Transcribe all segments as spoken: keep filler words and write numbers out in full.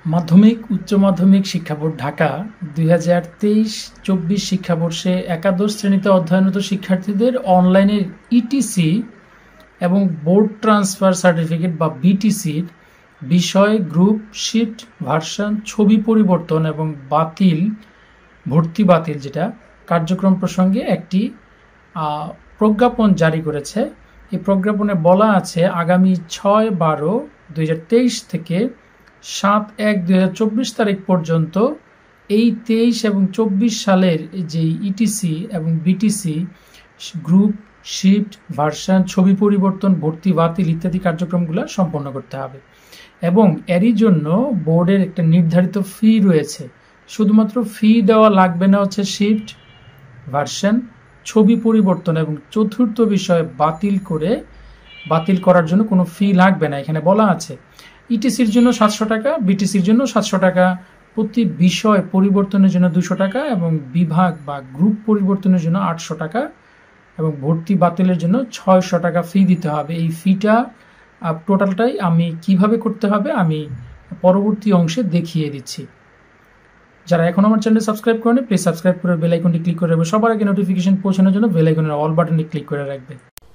মাধ্যমিক উচ্চ মাধ্যমিক শিক্ষা বোর্ড ঢাকা দুই হাজার তেইশ চব্বিশ শিক্ষাবর্ষে একাদশ শ্রেণীতে অধ্যয়নরত শিক্ষার্থীদের অনলাইনের ইটিসি এবং বোর্ড ট্রান্সফার সার্টিফিকেট বা বিটিসির বিষয়, গ্রুপ, শিফট, ভার্সন, ছবি পরিবর্তন এবং বাতিল ভর্তি বাতিল যেটা কার্যক্রম প্রসঙ্গে একটি প্রজ্ঞাপন জারি করেছে। এই প্রজ্ঞাপনে বলা আছে আগামী ছয় বারো দুই হাজার তেইশ থেকে সাত এক দুই হাজার চব্বিশ তারিখ পর্যন্ত এই তেইশ এবং চব্বিশ সালের যে ইটিসি এবং বিটিসি, গ্রুপ, শিফট, ভার্সন, ছবি পরিবর্তন, ভর্তি বাতিল ইত্যাদি কার্যক্রমগুলো সম্পন্ন করতে হবে এবং এরই জন্য বোর্ডের একটা নির্ধারিত ফি রয়েছে। শুধুমাত্র ফি দেওয়া লাগবে না হচ্ছে শিফট, ভার্সন, ছবি পরিবর্তন এবং চতুর্থ বিষয় বাতিল করে বাতিল করার জন্য কোনো ফি লাগবে না। এখানে বলা আছে ইটিসির জন্য সাতশো টাকা, বিটিসির জন্য সাতশো টাকা, প্রতি বিষয় পরিবর্তনের জন্য দুশো টাকা এবং বিভাগ বা গ্রুপ পরিবর্তনের জন্য আটশো টাকা এবং ভর্তি বাতিলের জন্য ছয়শো টাকা ফি দিতে হবে। এই ফিটা টোটালটাই আমি কিভাবে করতে হবে আমি পরবর্তী অংশে দেখিয়ে দিচ্ছি। যারা এখন আমার চ্যানেল সাবস্ক্রাইব করেন প্লিজ সাবস্ক্রাইব করে বেল আইকনটি ক্লিক করে রাখবে। সবার আগে নোটিফিকেশন পৌঁছানোর জন্য বেল আইকনের অল বাটনটি ক্লিক করে রাখবে।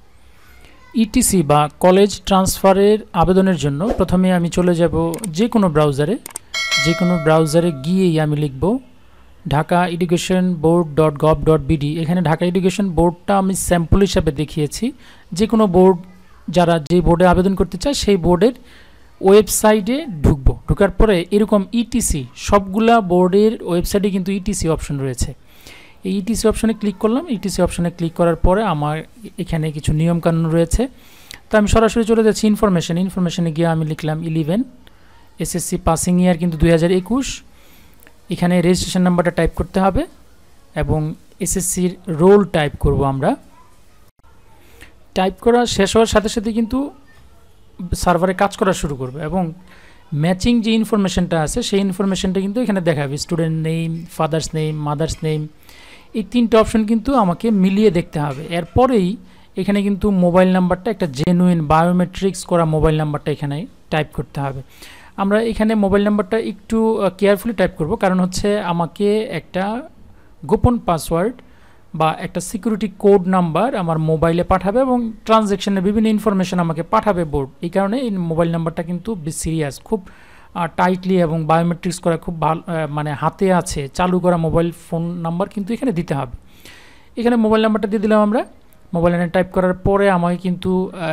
ইটিসি বা কলেজ ট্রান্সফারের আবেদনের জন্য প্রথমে আমি চলে যাব যে কোনো ব্রাউজারে যে কোনো ব্রাউজারে গিয়েই আমি লিখব Dhaka education board dot gov dot BD. এখানে ঢাকা এডুকেশন বোর্ডটা আমি স্যাম্পল হিসাবে দেখিয়েছি। যে কোনো বোর্ড যারা যে বোর্ডে আবেদন করতে চায় সেই বোর্ডের ওয়েবসাইটে ঢুকবো। ঢোকার পরে এরকম ইটিসি সবগুলা বোর্ডের ওয়েবসাইটে কিন্তু ইটিসি অপশন রয়েছে। এই ইটিসি অপশনে ক্লিক করলাম। ইটিসি অপশনে ক্লিক করার পরে আমার এখানে কিছু নিয়মকানুন রয়েছে, তো আমি সরাসরি চলে যাচ্ছি ইনফরমেশন। ইনফরমেশনে গিয়ে আমি লিখলাম ইলেভেন, এসএসসি পাসিং ইয়ার কিন্তু দুই হাজার একুশ। এখানে রেজিস্ট্রেশন নাম্বারটা টাইপ করতে হবে এবং এসএসসির রোল টাইপ করব। আমরা টাইপ করা শেষ হওয়ার সাথে সাথে কিন্তু সার্ভারে কাজ করা শুরু করবে এবং ম্যাচিং যে ইনফরমেশনটা আছে সেই ইনফরমেশনটা কিন্তু এখানে দেখাবে। Student name, father's name, mother's name, এই তিনটে অপশন কিন্তু আমাকে মিলিয়ে দেখতে হবে। এরপরেই এখানে কিন্তু মোবাইল নাম্বারটা একটা জেনুইন বায়োমেট্রিক্স করা মোবাইল নাম্বারটা এখানে টাইপ করতে হবে। আমরা এখানে মোবাইল নাম্বারটা একটু কেয়ারফুলি টাইপ করব, কারণ হচ্ছে আমাকে একটা গোপন পাসওয়ার্ড বা একটা সিকিউরিটি কোড নাম্বার আমার মোবাইলে পাঠাবে এবং ট্রানজ্যাকশনের বিভিন্ন ইনফরমেশন আমাকে পাঠাবে বোর্ড। এই কারণে এই মোবাইল নাম্বারটা কিন্তু বেশ সিরিয়াস, খুব টাইটলি এবং বায়োমেট্রিক্স করা খুব ভালো, মানে হাতে আছে চালু করা মোবাইল ফোন নাম্বার কিন্তু এখানে দিতে হবে। এখানে মোবাইল নাম্বারটা দিয়ে দিলাম আমরা। মোবাইল নাম্বার টাইপ করার পরে আমাকে কিন্তু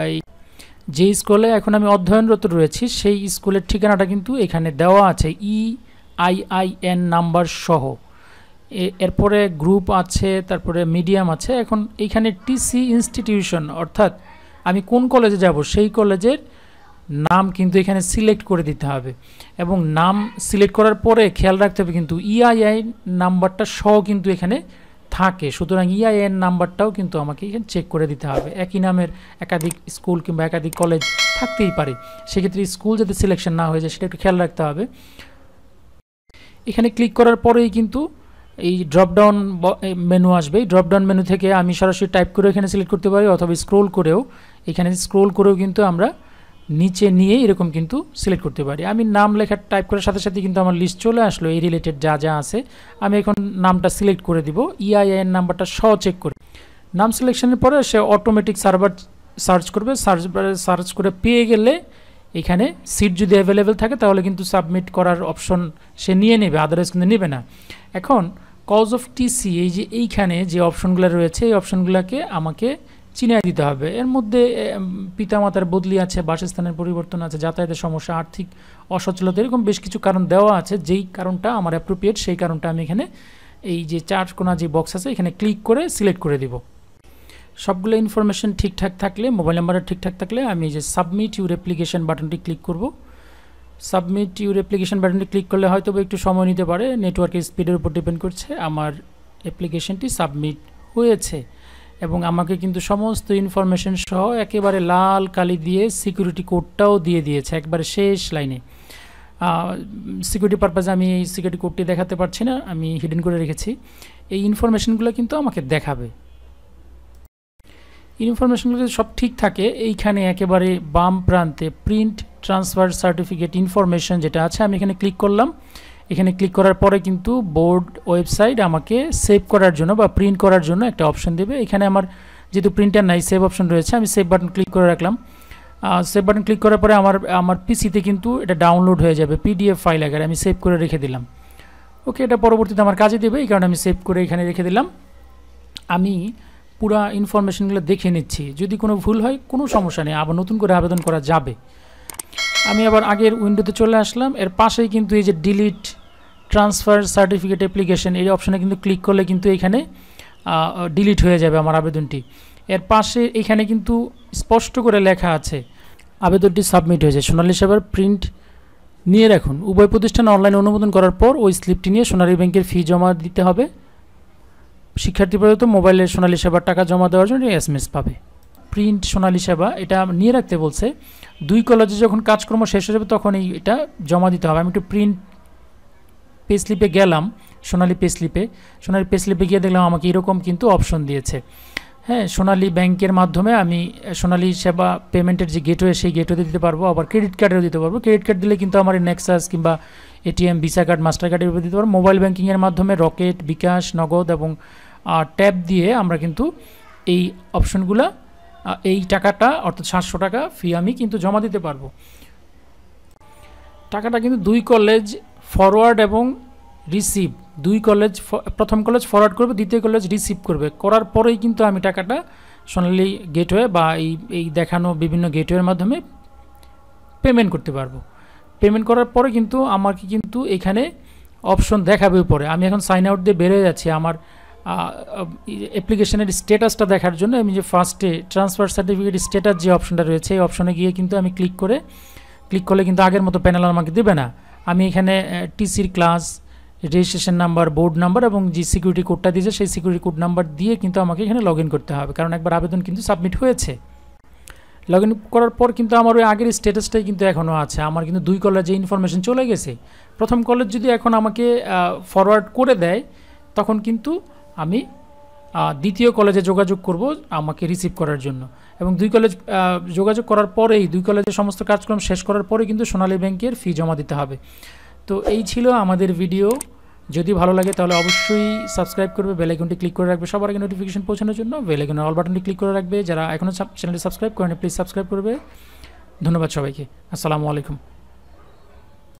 যে স্কুলে এখন আমি অধ্যয়নরত রয়েছি সেই স্কুলের ঠিকানাটা কিন্তু এখানে দেওয়া আছে, E I I N number সহ। এরপরে গ্রুপ আছে, তারপরে মিডিয়াম আছে। এখন এইখানে টিসি ইনস্টিটিউশন অর্থাৎ আমি কোন কলেজে যাব সেই কলেজের নাম কিন্তু এখানে সিলেক্ট করে দিতে হবে এবং নাম সিলেক্ট করার পরে খেয়াল রাখতে হবে কিন্তু ইআইআই নাম্বারটা সহ কিন্তু এখানে থাকে। সুতরাং ইআইএন নাম্বারটাও কিন্তু আমাকে এখানে চেক করে দিতে হবে। একই নামের একাধিক স্কুল কিংবা একাধিক কলেজ থাকতেই পারে, সেক্ষেত্রে স্কুল যাতে সিলেকশন না হয়ে যায় সেটা একটু খেয়াল রাখতে হবে। এখানে ক্লিক করার পরেই কিন্তু এই ড্রপডাউন মেনু আসবে। এই ড্রপডাউন মেনু থেকে আমি সরাসরি টাইপ করে এখানে সিলেক্ট করতে পারি অথবা স্ক্রোল করেও এখানে স্ক্রোল করেও কিন্তু আমরা নিচে নিয়ে এরকম কিন্তু সিলেক্ট করতে পারি। আমি নাম লেখা টাইপ করার সাথে সাথে কিন্তু আমার লিস্ট চলে আসলো এই রিলেটেড যা যা আছে। আমি এখন নামটা সিলেক্ট করে দিব, ইআইএন নাম্বারটা সহ চেক করে। নাম সিলেকশনের পরে সে অটোমেটিক সার্ভার সার্চ করবে, সার্চ সার্চ করে পেয়ে গেলে এখানে সিট যদি অ্যাভেলেবেল থাকে তাহলে কিন্তু সাবমিট করার অপশন সে নিয়ে নেবে, আদারওয়াইজ কিন্তু নেবে না। এখন কজ অফ টিসি এই যে এইখানে যে অপশনগুলো রয়েছে এই অপশনগুলোকে আমাকে চিনিয়ে দিতে হবে। এর মধ্যে পিতামাতার বদলি আছে, বাসস্থানের পরিবর্তন আছে, যাতায়াতের সমস্যা, আর্থিক অসচ্ছলতা, এরকম বেশ কিছু কারণ দেওয়া আছে। যেই কারণটা আমার অ্যাপ্রোপ্রিয়েট সেই কারণটা আমি এখানে এই যে চার কোণা যে বক্স আছে এখানে ক্লিক করে সিলেক্ট করে দিব। সবগুলো ইনফরমেশন ঠিকঠাক থাকলে, মোবাইল নাম্বারটা ঠিকঠাক থাকলে আমি যে সাবমিট ইউর অ্যাপ্লিকেশন বাটনটি ক্লিক করব। সাবমিট ইউর অ্যাপ্লিকেশন বাটনটি ক্লিক করলে হয়তো একটু সময় নিতে পারে, নেটওয়ার্কের স্পিডের উপর ডিপেন্ড করছে। আমার অ্যাপ্লিকেশনটি সাবমিট হয়েছে এবং আমাকে কিন্তু সমস্ত ইনফরমেশন সহ একেবারে লাল কালি দিয়ে সিকিউরিটি কোডটাও দিয়ে দিয়েছে একবারে শেষ লাইনে। সিকিউরিটি পারপাসে আমি এই সিকিউরিটি কোডটি দেখাতে পারছি না, আমি হিডেন করে রেখেছি। এই ইনফরমেশনগুলো কিন্তু আমাকে দেখাবে। ইনফরমেশনগুলো যদি সব ঠিক থাকে এইখানে একেবারে বাম প্রান্তে প্রিন্ট ট্রান্সফার সার্টিফিকেট ইনফরমেশন যেটা আছে আমি এখানে ক্লিক করলাম। এখানে ক্লিক করার পরে কিন্তু বোর্ড ওয়েবসাইট আমাকে সেভ করার জন্য বা প্রিন্ট করার জন্য একটা অপশন দেবে। এখানে আমার যেহেতু প্রিন্টার নাই সেভ অপশন রয়েছে, আমি সেভ বাটন ক্লিক করে রাখলাম। সেভ বাটন ক্লিক করার পরে আমার আমার পিসিতে কিন্তু এটা ডাউনলোড হয়ে যাবে পিডিএফ ফাইল আকারে, আমি সেভ করে রেখে দিলাম। ওকে, এটা পরবর্তীতে আমার কাজে দেবে, এই কারণে আমি সেভ করে এখানে রেখে দিলাম। আমি পুরা ইনফরমেশনগুলো দেখে নিচ্ছি, যদি কোনো ভুল হয় কোনো সমস্যা নেই, আবার নতুন করে আবেদন করা যাবে। আমি আবার আগের উইন্ডোতে চলে আসলাম। এর পাশেই কিন্তু এই যে ডিলিট ট্রান্সফার সার্টিফিকেট অ্যাপ্লিকেশন এই অপশানে কিন্তু ক্লিক করলে কিন্তু এখানে ডিলিট হয়ে যাবে আমার আবেদনটি। এর পাশে এখানে কিন্তু স্পষ্ট করে লেখা আছে আবেদনটি সাবমিট হয়েছে, সোনালী সেবার প্রিন্ট নিয়ে রাখুন। উভয় প্রতিষ্ঠান অনলাইনে অনুমোদন করার পর ওই স্লিপটি নিয়ে সোনালী ব্যাংকের ফি জমা দিতে হবে। শিক্ষার্থী পর্যন্ত মোবাইলের সোনালী সেবার টাকা জমা দেওয়ার জন্য এস এম এস পাবে। প্রিন্ট সোনালী সেবা এটা নিয়ে রাখতে বলছে। দুই কলেজে যখন কাজকর্ম শেষ হয়ে যাবে তখন এই এটা জমা দিতে হবে। আমি একটু প্রিন্ট পে স্লিপে গেলাম, সোনালী পে স্লিপে সোনালী পে স্লিপে গিয়ে দেখলাম আমাকে এরকম কিন্তু অপশন দিয়েছে। হ্যাঁ, সোনালী ব্যাংকের মাধ্যমে আমি সোনালী সেবা পেমেন্টের যে গেটওয়ে সেই গেটওয়েতে দিতে পারবো, আবার ক্রেডিট কার্ডেও দিতে পারবো। ক্রেডিট কার্ড দিলে কিন্তু আমার নেক্সাস কিংবা এটিএম, ভিসা কার্ড, মাস্টার কার্ডের উপর দিতে পারবো। মোবাইল ব্যাংকিংয়ের মাধ্যমে রকেট, বিকাশ, নগদ এবং ট্যাব দিয়ে আমরা কিন্তু এই অপশনগুলো এই টাকাটা অর্থাৎ সাতশো টাকা ফি আমি কিন্তু জমা দিতে পারবো। টাকাটা কিন্তু দুই কলেজ ফরওয়ার্ড এবং রিসিভ, দুই কলেজ প্রথম কলেজ ফরওয়ার্ড করবে, দ্বিতীয় কলেজ রিসিভ করবে। করার পরেই কিন্তু আমি টাকাটা সোনালী গেটওয়ে বা এই এই দেখানো বিভিন্ন গেটওয়ের মাধ্যমে পেমেন্ট করতে পারবো। পেমেন্ট করার পরে কিন্তু আমাকে কিন্তু এখানে অপশন দেখাবে উপরে। আমি এখন সাইন আউট দিয়ে বেরিয়ে যাচ্ছি। আমার অ্যাপ্লিকেশনের স্ট্যাটাসটা দেখার জন্য আমি যে ফার্স্টে ট্রান্সফার সার্টিফিকেট স্ট্যাটাস যে অপশনটা রয়েছে এই অপশনে গিয়ে কিন্তু আমি ক্লিক করে ক্লিক করলে কিন্তু আগের মতো প্যানেল আমাকে দেবে না। আমি এখানে টিসির class, registration number, board number এবং যে সিকিউরিটি কোডটা দিয়েছে সেই সিকিউরিটি কোড নাম্বার দিয়ে কিন্তু আমাকে এখানে লগ ইন করতে হবে, কারণ একবার আবেদন কিন্তু সাবমিট হয়েছে। লগ ইন করার পর কিন্তু আমার ওই আগের স্ট্যাটাসটাই কিন্তু এখনও আছে। আমার কিন্তু দুই কলেজে ইনফরমেশন চলে গেছে। প্রথম কলেজ যদি এখন আমাকে ফরওয়ার্ড করে দেয় তখন কিন্তু আমি দ্বিতীয় কলেজে যোগাযোগ করব আমাকে রিসিভ করার জন্য, এবং দুই কলেজ যোগাযোগ করার পরেই দুই কলেজের সমস্ত কাজকর্ম শেষ করার পরে কিন্তু সোনালী ব্যাংকের ফি জমা দিতে হবে। তো এই ছিল আমাদের ভিডিও। যদি ভালো লাগে তাহলে অবশ্যই সাবস্ক্রাইব করবে, বেল আইকনটি ক্লিক করে রাখবে সবার আগে নোটিফিকেশন পৌঁছানোর জন্য। বেল আইকনের অল বাটনটি ক্লিক করে রাখবে। যারা এখনও চ্যানেলটি সাবস্ক্রাইব করেনি প্লিজ সাবস্ক্রাইব করবে। ধন্যবাদ সবাইকে। আসসালামু আলাইকুম।